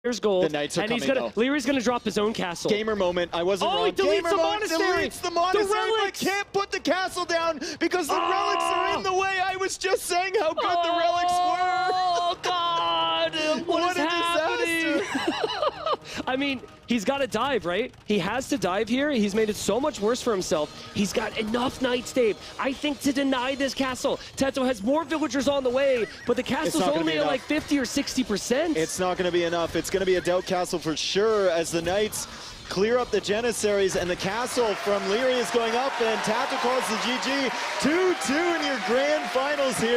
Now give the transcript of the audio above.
There's gold, The Knights are and coming, Leary's gonna drop his own castle. Gamer moment, I wasn't wrong. He deletes Gamer the moment, Monastery! deletes the Monastery, The but relics! can't put the castle down because the relics are in the way. I was just saying how good the relics were. Oh, God! What is a happening? disaster! I mean, he's got to dive, right? He has to dive here. He's made it so much worse for himself. He's got enough Knights, Dave, I think, to deny this castle. Tatoh has more villagers on the way, but the castle's only at like 50 or 60%. It's not going to be enough. It's going to be a doubt castle for sure as the Knights clear up the Janissaries, and the castle from Leary is going up, and Tatoh calls the GG. 2-2 in your grand finals here.